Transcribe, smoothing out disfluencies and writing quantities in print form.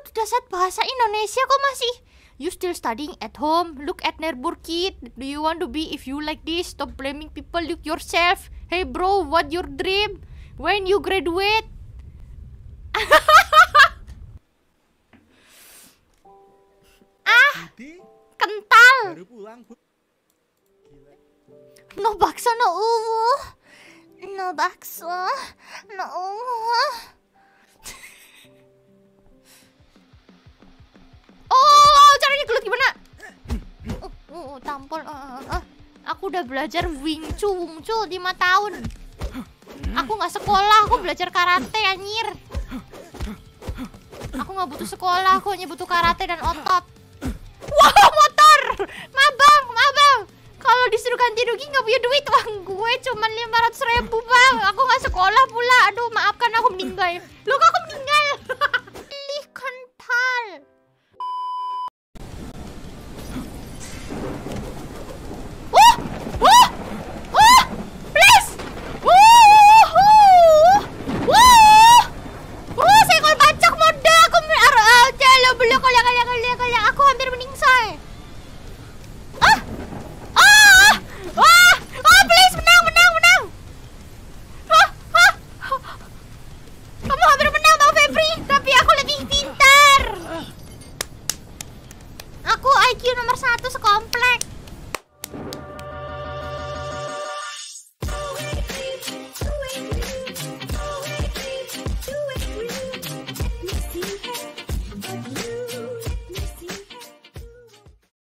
dasar bahasa Indonesia kok masih. You still studying at home? Look at neighbor kid. Do you want to be if you like this? Stop blaming people, look yourself. Hey bro, what your dream? When you graduate? Kental. Baru pulang, Bu. No bakso, no uwu. No bakso, no uwu. Oh, caranya gelut gimana? Tampol. Aku udah belajar Wing Chun 5 tahun. Aku nggak sekolah, aku belajar karate anjir. Aku nggak butuh sekolah, aku hanya butuh karate dan otot. Wow, motor! Mabang. Kalau disuruh ganti rugi nggak punya duit, uang gue cuman 500.000 bang. Aku nggak sekolah pula. Aduh, maafkan aku meninggal. Loh, kok aku